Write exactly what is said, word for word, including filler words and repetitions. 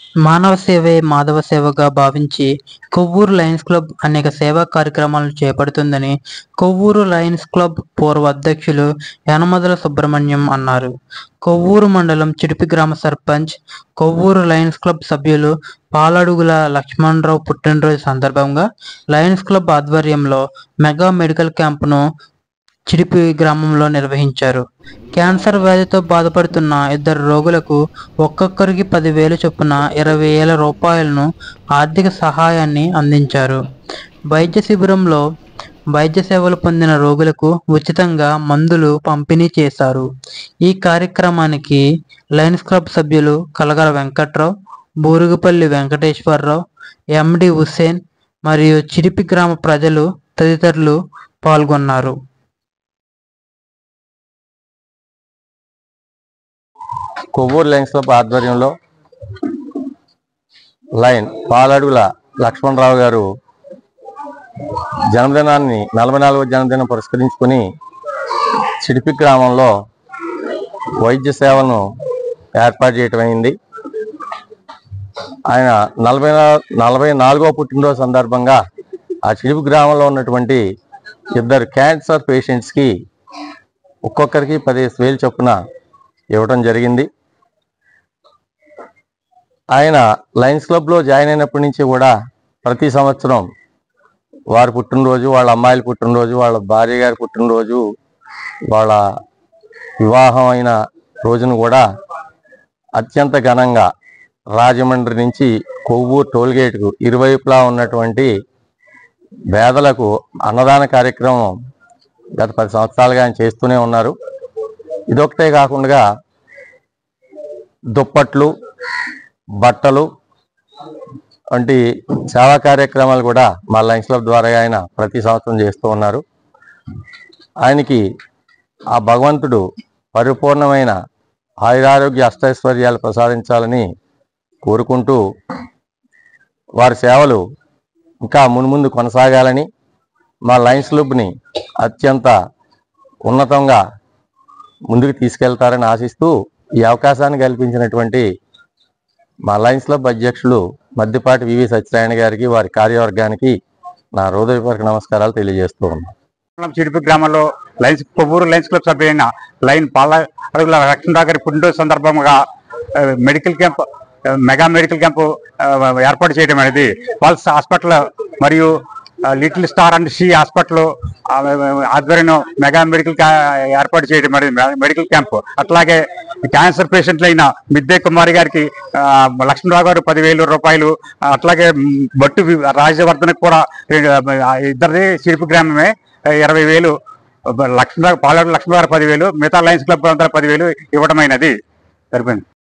మానవ సేవే మాధవ సేవగా భావించి కొవ్వూరు లయన్స్ క్లబ్ అనేక సేవా కార్యక్రమాలను చేపడుతుందని కొవ్వూరు లయన్స్ క్లబ్ పూర్వ అధ్యక్షులు యనమదల సుబ్రహ్మణ్యం అన్నారు. కొవ్వూరు మండలం చిడిపి గ్రామ సర్పంచ్, కొవ్వూరు లయన్స్ క్లబ్ సభ్యులు పాలడుగుల లక్ష్మణరావు పుట్టినరోజు సందర్భంగా లయన్స్ క్లబ్ ఆధ్వర్యంలో మెగా మెడికల్ క్యాంపును చిడిపి గ్రామంలో నిర్వహించారు. క్యాన్సర్ వ్యాధితో బాధపడుతున్న ఇద్దరు రోగులకు ఒక్కొక్కరికి పదివేలు చొప్పున ఇరవై వేల రూపాయలను ఆర్థిక సహాయాన్ని అందించారు. వైద్య శిబిరంలో వైద్య సేవలు పొందిన రోగులకు ఉచితంగా మందులు పంపిణీ చేశారు. ఈ కార్యక్రమానికి లయన్స్ క్లబ్ సభ్యులు కలగల వెంకట్రావు, బూరుగుపల్లి వెంకటేశ్వరరావు, ఎండి హుస్సేన్ మరియు చిడిపి గ్రామ ప్రజలు తదితరులు పాల్గొన్నారు. కొవ్వూరు లయన్స్ క్లబ్ ఆధ్వర్యంలో లయన్ పాలడుగుల లక్ష్మణరావు గారు జన్మదినాన్ని నలభై నాలుగవ జన్మదినం పురస్కరించుకొని చిడిపి గ్రామంలో వైద్య సేవలను ఏర్పాటు చేయటం అయింది. ఆయన నలభై నలభై నాలుగవ పుట్టినరోజు సందర్భంగా ఆ చిడిపి గ్రామంలో ఉన్నటువంటి ఇద్దరు క్యాన్సర్ పేషెంట్స్కి ఒక్కొక్కరికి పదిహేను వేలు చొప్పున ఇవ్వడం జరిగింది. ఆయన లయన్స్ క్లబ్లో జాయిన్ అయినప్పటి నుంచి కూడా ప్రతి సంవత్సరం వారి పుట్టినరోజు, వాళ్ళ అమ్మాయిల పుట్టినరోజు, వాళ్ళ భార్య గారి పుట్టినరోజు, వాళ్ళ వివాహం అయిన రోజును కూడా అత్యంత ఘనంగా రాజమండ్రి నుంచి కొవ్వూరు టోల్గేట్కు ఇరువైపులా ఉన్నటువంటి పేదలకు అన్నదాన కార్యక్రమం గత పది సంవత్సరాలుగా ఆయన చేస్తూనే ఉన్నారు. ఇదొకటే కాకుండా దుప్పట్లు, బట్టలు వంటి సేవా కార్యక్రమాలు కూడా మా లయన్స్ క్లబ్ ద్వారా ఆయన ప్రతి సంవత్సరం చేస్తూ ఉన్నారు. ఆయనకి ఆ భగవంతుడు పరిపూర్ణమైన ఆయురారోగ్య అష్టైశ్వర్యాలు ప్రసాదించాలని కోరుకుంటూ వారి సేవలు ఇంకా మున్ముందు కొనసాగాలని, మా లయన్స్ క్లబ్ని అత్యంత ఉన్నతంగా ముందుకు తీసుకెళ్తారని ఆశిస్తూ ఈ అవకాశాన్ని కల్పించినటువంటి మా లయన్స్ క్లబ్ అధ్యక్షులు మద్దిపాటి వివి సత్యనారాయణ గారికి, వారి కార్యవర్గానికి నా హృదయపూర్వక నమస్కారాలు తెలియజేస్తూ ఉన్నాను. చిడిపి గ్రామంలో లయన్స్ కొవ్వూరు లయన్స్ క్లబ్ సభ్యులైన లయన్ పాల అడుగుల లక్ష్మణరావు గారి పుట్టినరోజు సందర్భంగా medical camp mega medical camp ఏర్పాటు చేయడం అనేది పల్స్ హాస్పిటల్ మరియు Little Star and She Hospital ఆధ్వర్యంలో మెగా మెడికల్ ఏర్పాటు చేయడం అనేది మెడికల్ క్యాంపు. అట్లాగే క్యాన్సర్ పేషెంట్లైన మిద్దే కుమారి గారికి లక్ష్మణరావు గారు పదివేలు రూపాయలు, అట్లాగే బట్టు రాజవర్ధనకు కూడా ఇద్దరిది చిడిపి గ్రామమే ఇరవై వేలు, లక్ష్మణరావు పాలడు లక్ష్మణరావు పదివేలు, మిగతా లయన్స్ క్లబ్ అంతా పదివేలు ఇవ్వడమైనది సరిపోయింది.